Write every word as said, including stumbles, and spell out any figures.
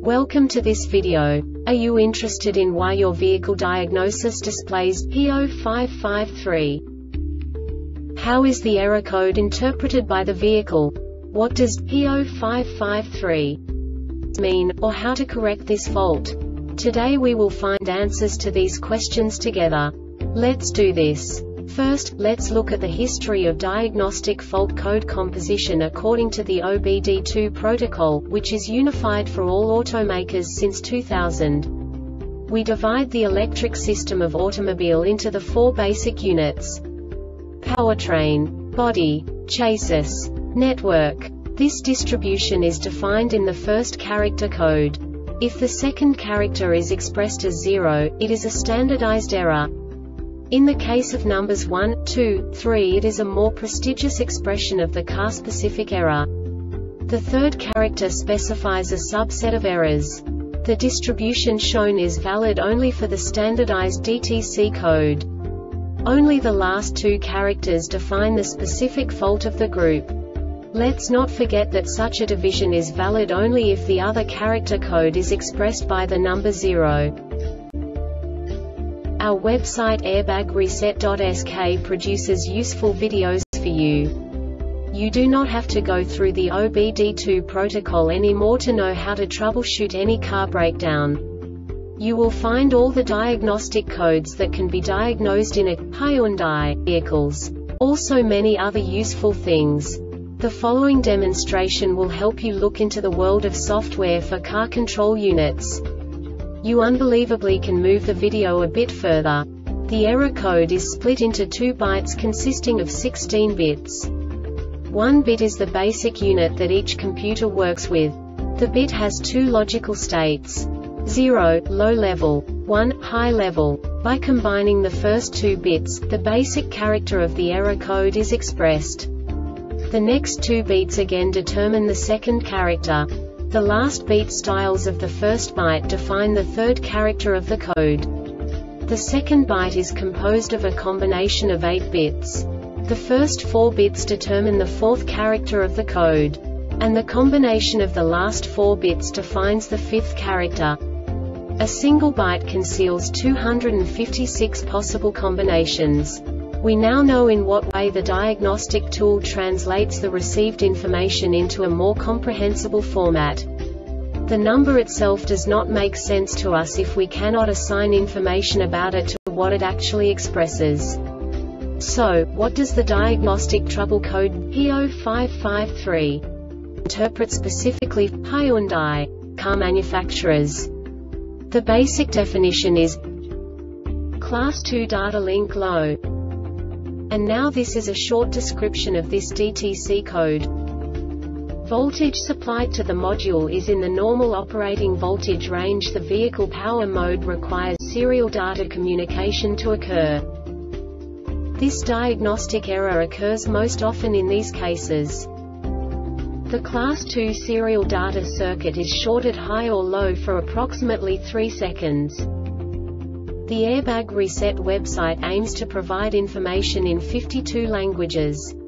Welcome to this video. Are you interested in why your vehicle diagnosis displays P zero five five three? How is the error code interpreted by the vehicle? What does P zero five five three mean, or how to correct this fault? Today we will find answers to these questions together. Let's do this. First, let's look at the history of diagnostic fault code composition according to the O B D two protocol, which is unified for all automakers since two thousand. We divide the electric system of automobile into the four basic units: powertrain, body, chassis, network. This distribution is defined in the first character code. If the second character is expressed as zero, it is a standardized error. In the case of numbers one, two, three, it is a more prestigious expression of the car-specific error. The third character specifies a subset of errors. The distribution shown is valid only for the standardized D T C code. Only the last two characters define the specific fault of the group. Let's not forget that such a division is valid only if the other character code is expressed by the number zero. Our website airbag reset dot S K produces useful videos for you. You do not have to go through the O B D two protocol anymore to know how to troubleshoot any car breakdown. You will find all the diagnostic codes that can be diagnosed in a Hyundai vehicles. Also many other useful things. The following demonstration will help you look into the world of software for car control units. You unbelievably can move the video a bit further. The error code is split into two bytes consisting of sixteen bits. One bit is the basic unit that each computer works with. The bit has two logical states: zero, low level, one, high level. By combining the first two bits, the basic character of the error code is expressed. The next two bits again determine the second character. The last beat styles of the first byte define the third character of the code. The second byte is composed of a combination of eight bits. The first four bits determine the fourth character of the code. And the combination of the last four bits defines the fifth character. A single byte conceals two hundred fifty-six possible combinations. We now know in what way the diagnostic tool translates the received information into a more comprehensible format. The number itself does not make sense to us if we cannot assign information about it to what it actually expresses. So, what does the diagnostic trouble code P zero five five three interpret specifically for Hyundai car manufacturers? The basic definition is Class two data link low. And now this is a short description of this D T C code. Voltage supplied to the module is in the normal operating voltage range. The vehicle power mode requires serial data communication to occur. This diagnostic error occurs most often in these cases. The Class two serial data circuit is shorted high or low for approximately three seconds. The Airbag Reset website aims to provide information in fifty-two languages.